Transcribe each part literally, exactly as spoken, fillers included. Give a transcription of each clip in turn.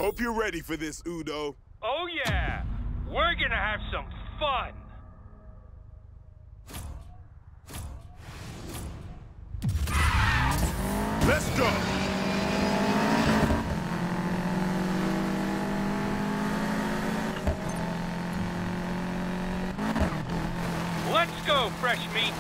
Hope you're ready for this, Udo. Oh yeah! We're gonna have some fun! Let's go! Let's go, fresh meat!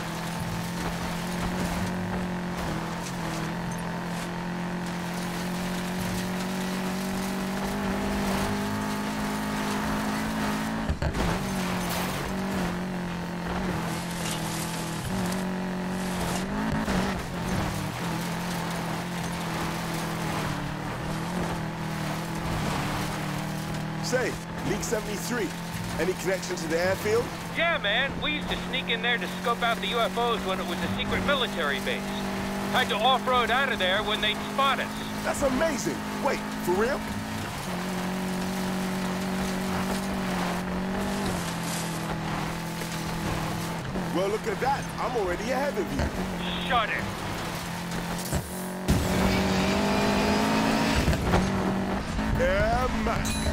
Say, League seventy-three, any connection to the airfield? Yeah, man, we used to sneak in there to scope out the U F Os when it was a secret military base. Had to off-road out of there when they'd spot us. That's amazing! Wait, for real? Well, look at that. I'm already ahead of you. Shut it! Yeah, Mac.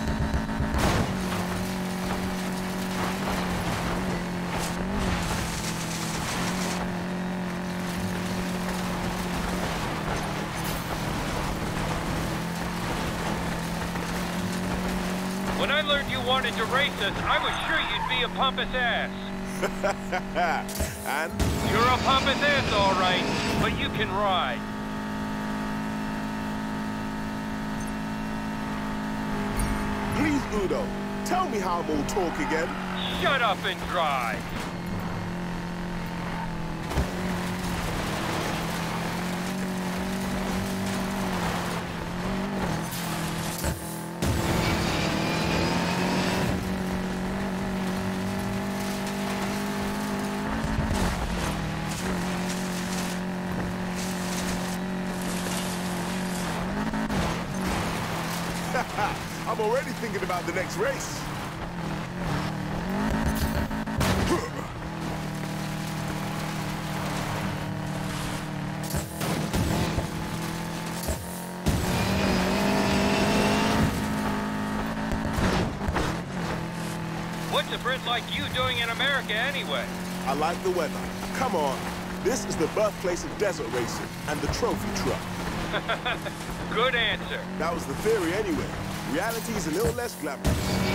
When I learned you wanted to race us, I was sure you'd be a pompous ass. And? You're a pompous ass, all right, but you can ride. Please, Udo, tell me how I'm all talk again. Shut up and drive. I'm already thinking about the next race. What's a Brit like you doing in America anyway? I like the weather. Come on. This is the birthplace of desert racing and the trophy truck. Good answer. That was the theory anyway. Reality is a little less glamorous.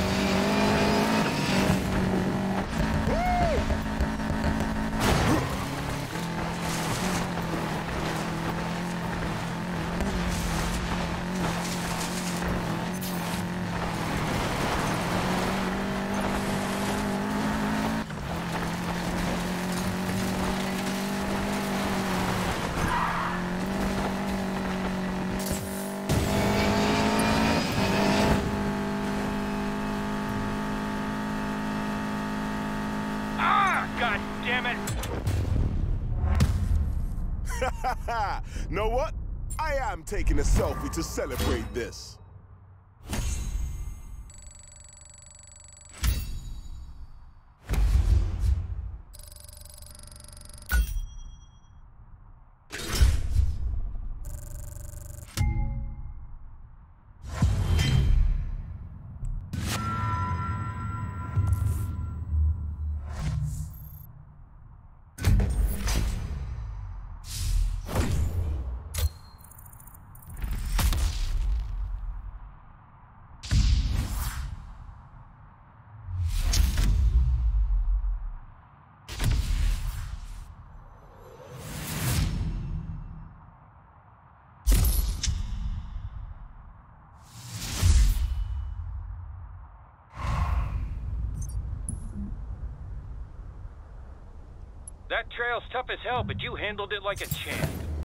God damn it! Know what? I am taking a selfie to celebrate this. That trail's tough as hell, but you handled it like a champ.